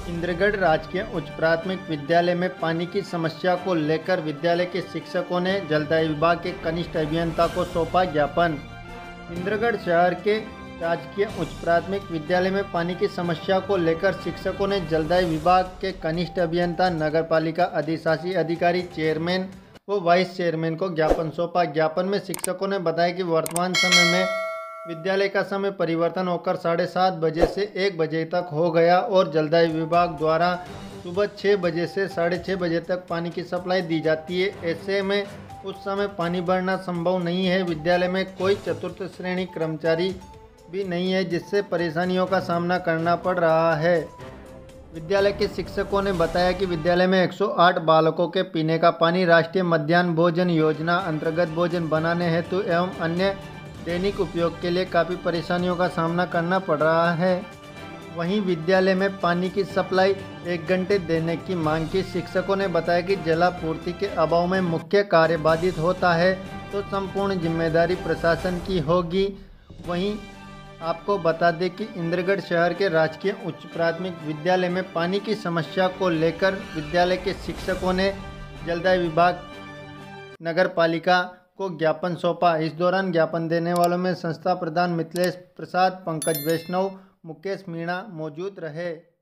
इंद्रगढ़ राजकीय उच्च प्राथमिक विद्यालय में पानी की समस्या को लेकर विद्यालय के शिक्षकों ने जलदाय विभाग के कनिष्ठ अभियंता को सौंपा ज्ञापन। इंद्रगढ़ शहर के राजकीय उच्च प्राथमिक विद्यालय में पानी की समस्या को लेकर शिक्षकों ने जलदाय विभाग के कनिष्ठ अभियंता, नगरपालिका अधिशासी अधिकारी, चेयरमैन व वाइस चेयरमैन को ज्ञापन सौंपा। ज्ञापन में शिक्षकों ने बताया कि वर्तमान समय में विद्यालय का समय परिवर्तन होकर 7:30 बजे से 1 बजे तक हो गया और जलदाय विभाग द्वारा सुबह 6 बजे से 6:30 बजे तक पानी की सप्लाई दी जाती है। ऐसे में उस समय पानी भरना संभव नहीं है। विद्यालय में कोई चतुर्थ श्रेणी कर्मचारी भी नहीं है, जिससे परेशानियों का सामना करना पड़ रहा है। विद्यालय के शिक्षकों ने बताया कि विद्यालय में 108 बालकों के पीने का पानी राष्ट्रीय मध्याह्न भोजन योजना अंतर्गत भोजन बनाने हेतु एवं अन्य दैनिक उपयोग के लिए काफ़ी परेशानियों का सामना करना पड़ रहा है। वहीं विद्यालय में पानी की सप्लाई 1 घंटे देने की मांग की। शिक्षकों ने बताया कि जलापूर्ति के अभाव में मुख्य कार्य बाधित होता है तो संपूर्ण जिम्मेदारी प्रशासन की होगी। वहीं आपको बता दें कि इंद्रगढ़ शहर के राजकीय उच्च प्राथमिक विद्यालय में पानी की समस्या को लेकर विद्यालय के शिक्षकों ने जलदाय विभाग, नगर पालिका को ज्ञापन सौंपा। इस दौरान ज्ञापन देने वालों में संस्था प्रधान मिथिलेश प्रसाद, पंकज वैष्णव, मुकेश मीणा मौजूद रहे।